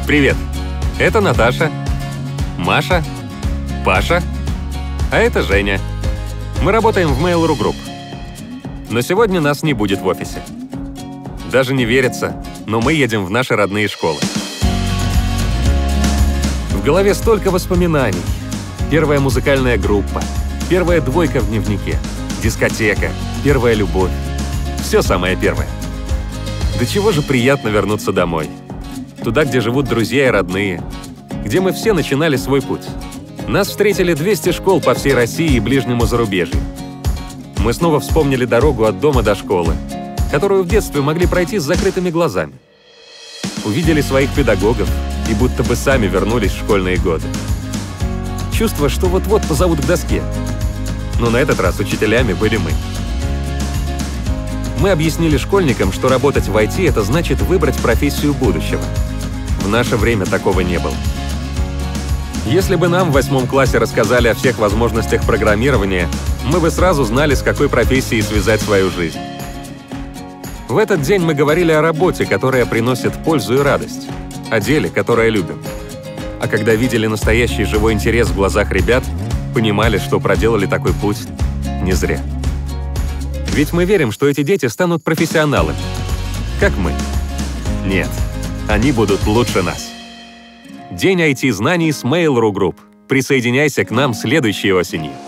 Привет! Это Наташа, Маша, Паша, а это Женя. Мы работаем в Mail.ru Group. Но сегодня нас не будет в офисе. Даже не верится, но мы едем в наши родные школы. В голове столько воспоминаний. Первая музыкальная группа, первая двойка в дневнике, дискотека, первая любовь. Все самое первое. До чего же приятно вернуться домой. Туда, где живут друзья и родные, где мы все начинали свой путь. Нас встретили 200 школ по всей России и ближнему зарубежью. Мы снова вспомнили дорогу от дома до школы, которую в детстве могли пройти с закрытыми глазами. Увидели своих педагогов и будто бы сами вернулись в школьные годы. Чувство, что вот-вот позовут к доске. Но на этот раз учителями были мы. Мы объяснили школьникам, что работать в IT — это значит выбрать профессию будущего. В наше время такого не было. Если бы нам в 8 классе рассказали о всех возможностях программирования, мы бы сразу знали, с какой профессией связать свою жизнь. В этот день мы говорили о работе, которая приносит пользу и радость, о деле, которое любим. А когда видели настоящий живой интерес в глазах ребят, понимали, что проделали такой путь не зря. Ведь мы верим, что эти дети станут профессионалами. Как мы. Нет, они будут лучше нас. День IT-знаний с Mail.ru Group. Присоединяйся к нам следующей осенью.